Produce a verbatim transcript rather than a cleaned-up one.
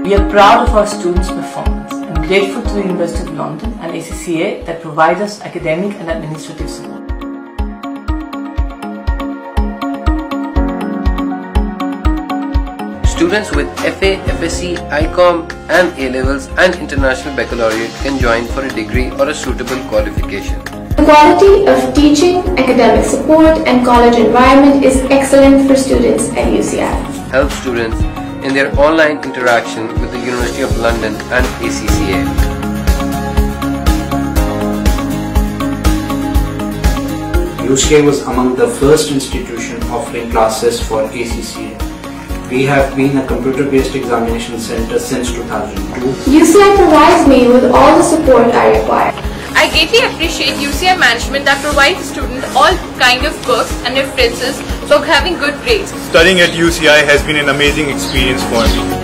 We are proud of our students' performance and grateful to the University of London and A C C A that provide us academic and administrative support. Students with F A, F S C, I COM and A-Levels and International Baccalaureate can join for a degree or a suitable qualification. The quality of teaching, academic support and college environment is excellent for students at U C I. Help students in their online interaction with the University of London and A C C A. U C I was among the first institution offering classes for A C C A. We have been a computer-based examination center since two thousand two. U C I provides me with all the support I require. I greatly appreciate U C I management that provides the student all kind of perks and references for having good grades. Studying at U C I has been an amazing experience for me.